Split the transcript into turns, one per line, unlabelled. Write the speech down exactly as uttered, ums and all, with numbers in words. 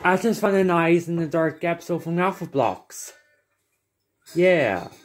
I just found an eyes in the dark episode from Alphablocks. Yeah.